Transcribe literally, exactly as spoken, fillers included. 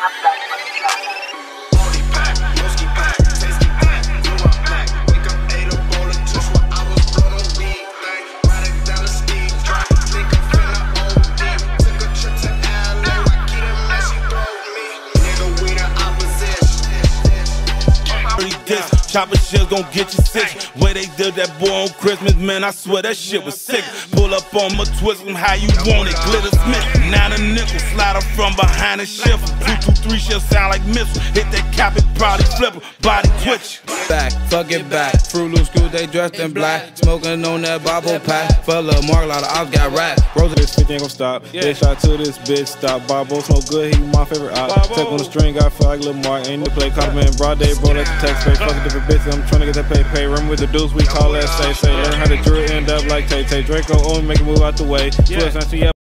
Chopper shit gon' get you sick. Way they did that boy on Christmas, man, I swear that shit was sick. Pull up on my twist them how you want it. Glitter Smith, now the nickel slider from behind the shift. Two two three shit sound like missile. Hit that cap it, probably flip her, body twitch. Back, fuck it back. Fruit Loop school, they dressed in black. Smoking on that bobble pack. For a little Mark, a lot of ops got rap. Rosa, this fifty ain't gon' stop. Yeah. They shot to this bitch, stop. Bobo smoke good, he my favorite op. Take on the string, got feel like Lil Mark. Ain't the play, caught him in broad day, bro. That's the text space. Fuck a different bitch, I'm tryna get that pay pay. Run with the deuce, we call that say say. Learn how to drill, end up like Tay Tay. Draco, only make a move out the way. Twist, I see